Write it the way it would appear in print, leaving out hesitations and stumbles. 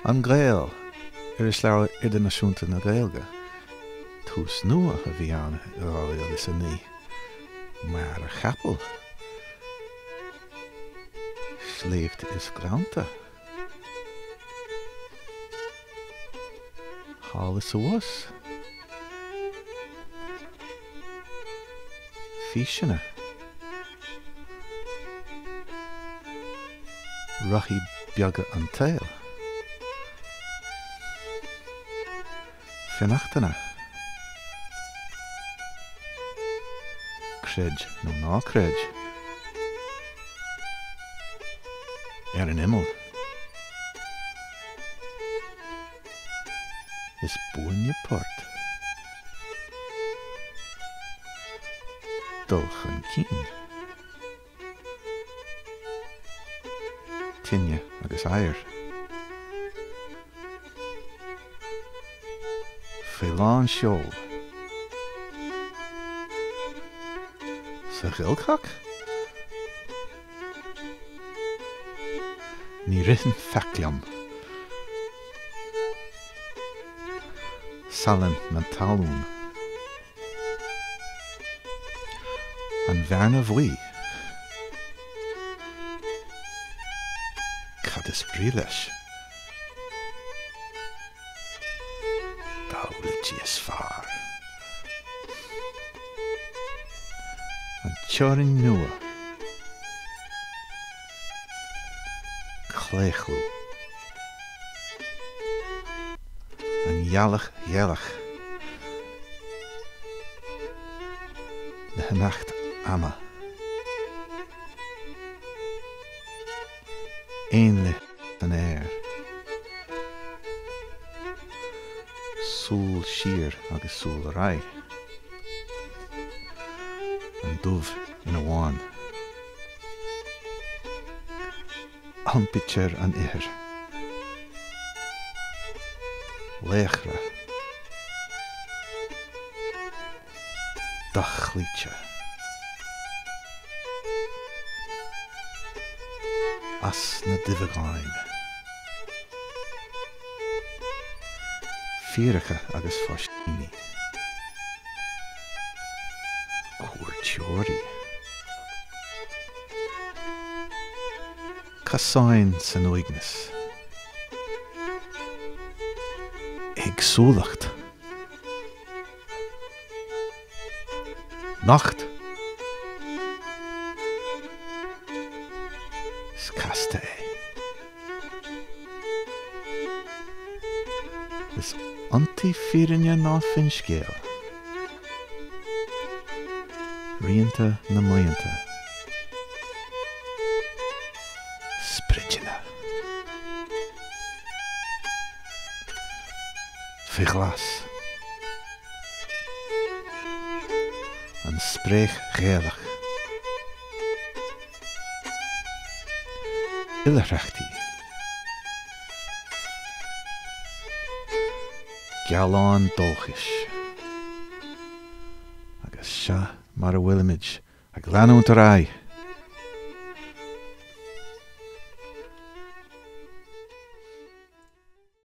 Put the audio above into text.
An Gael, is leabhar idirnáisiúnta na Gaeilge. Tús nua a bhí ann ar is ní. Mar a chapel. Sléift is granta. Hall is a was. Físina. Rachi beaga an tail. Finnachtana. Cred no ná cred. An immel. Is buinne port. Dulch an cín. Tinne agus air. Félán seol. Sa ghilcach? Ní rithn fecliam. Salan na talún. An bhearna bhuí. Cad is brí leis. Dáiltí is fearr. An teorainn nua. Chléichlú. An dhealach. Na hanacht ama. Éonla an air. Súl siar agus súl rai. An dubh ina bháin. Ampitear an ihir. Léachra. Dachlíte. As na divagáin. Fíracha agus fostíní. Cuairteoirí. Casáin san uignas. Éagsúlacht. Nacht. Scasta é. Is anti-fírinne ná fin scéal. Rianta na maianta. Spridgina. Fi glas. An spréich ghéalach. Ilreachtaí. Gealáin dulchais. Agus seo mar a bhfuilimiid ag leanúnta rai.